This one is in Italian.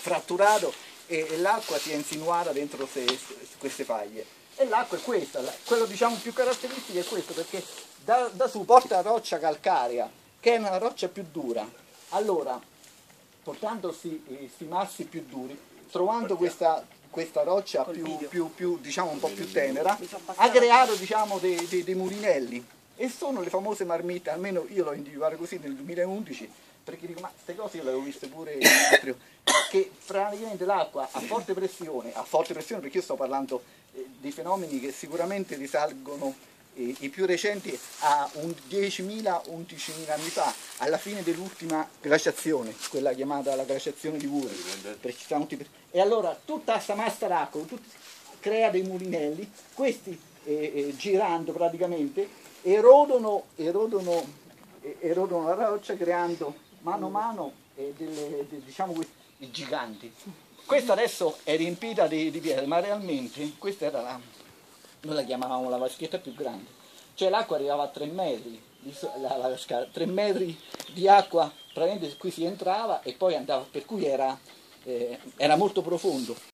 fratturato e l'acqua si è insinuata dentro queste faglie. E l'acqua è questa, quello diciamo più caratteristico è questo, perché da su porta roccia calcarea, che è una roccia più dura. Allora, portandosi questi massi più duri, trovando questa roccia più, diciamo un po' più tenera, ha creato diciamo dei mulinelli, e sono le famose marmite, almeno io l'ho individuato così nel 2011, perché dico, ma queste cose io le avevo viste pure che praticamente l'acqua a forte pressione perché io sto parlando di fenomeni che sicuramente risalgono i più recenti a 10.000-11.000 anni fa, alla fine dell'ultima glaciazione, quella chiamata la glaciazione di Woody. E allora tutta questa massa d'acqua crea dei mulinelli, questi girando praticamente erodono la roccia, creando mano a mano diciamo i giganti. Questa adesso è riempita di pietre, ma realmente questa era noi la chiamavamo la vaschetta più grande, cioè l'acqua arrivava a 3 metri, 3 metri di acqua, praticamente qui si entrava e poi andava, per cui era molto profondo.